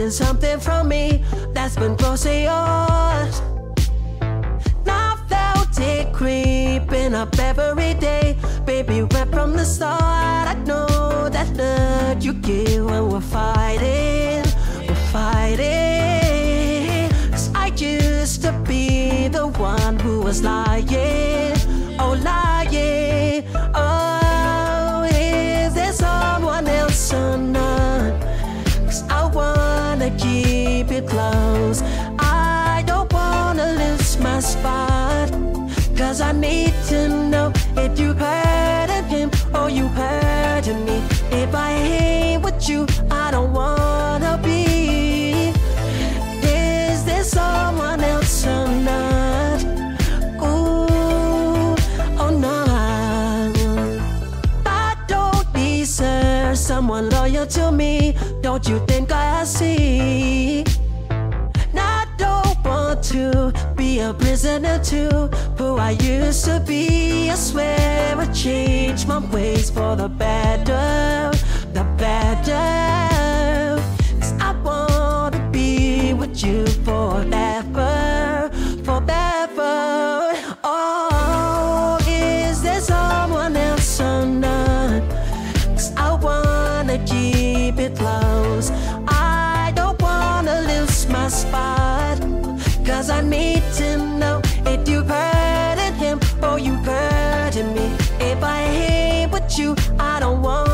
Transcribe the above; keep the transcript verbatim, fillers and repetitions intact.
hiding something from me that's been close to yours. Now I felt it creeping up every day. Baby, right from the start, I know that look you give when we're fighting, we're fighting. 'Cause I used to be the one who was lying, oh lying. Oh, is there someone else or not? 'Cause I wanna keep it close. I don't wanna lose my spot. 'Cause I need to know if you hurting him or you hurting me. If I ain't with you, I don't wanna be. Is there someone else or not? Ooh, oh no. I don't deserve someone loyal to me. Don't you think I see? I don't want to be a prisoner to who I used to be. I swear I changed my ways for the better, the better. 'Cause I wanna be with you forever, forever. Oh, is there someone else or not? 'Cause I wanna keep it close. I don't wanna lose my spot. 'Cause I need to know if you hurting him or you hurting me. If I ain't with you, I don't want